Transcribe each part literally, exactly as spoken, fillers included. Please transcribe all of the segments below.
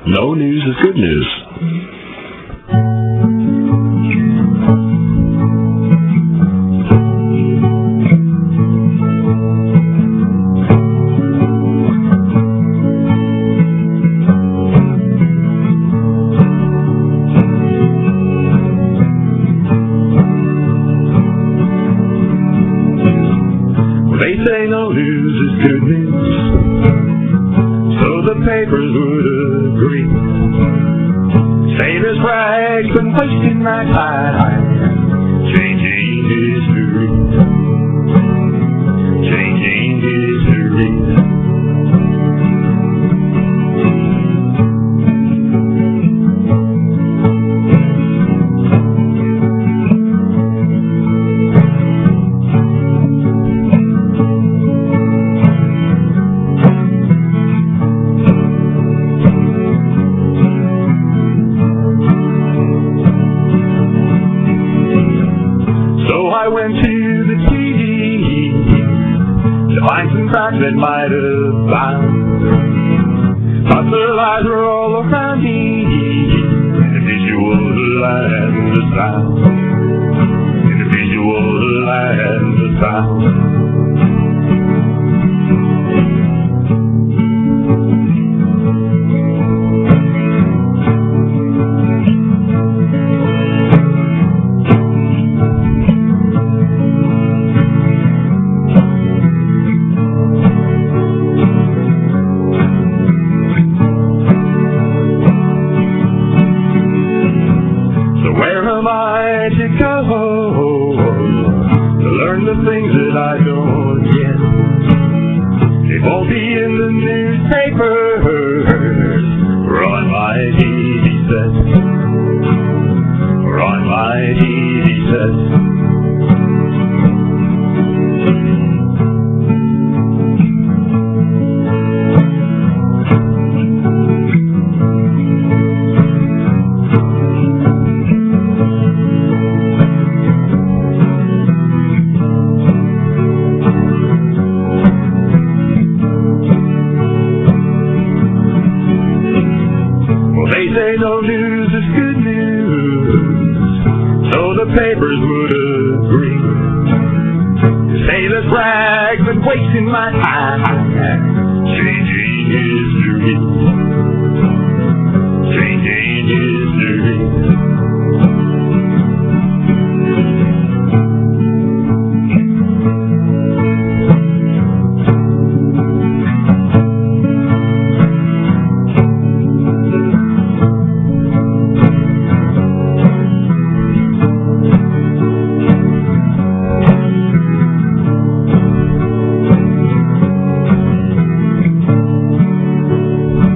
No news is good news. They say no news is good news, so the papers would agree. Say this rag's been wasting my time, changing history, changing history. I went to the T V to find some facts that might have found. Thought the lies were all around me, the visual and the sound, the visual and the sound. Where am I to go to learn the things that I don't get? They won't be in the newspapers or on my T V set, or on my T V set. They say no news is good news, so the papers would agree. Say this rag's been wasting my time, changing history, changing history.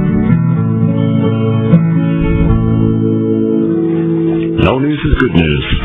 No news is good news.